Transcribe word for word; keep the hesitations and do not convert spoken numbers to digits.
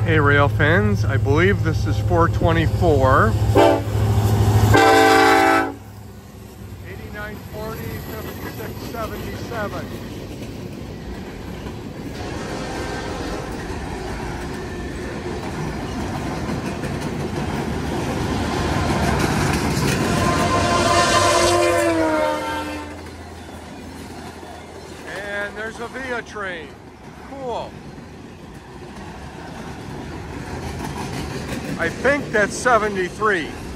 A rail fins. I believe this is four twenty-four. eighty-nine forty, fifty-six seventy-seven. And there's a via train. Cool. I think that's seventy-three.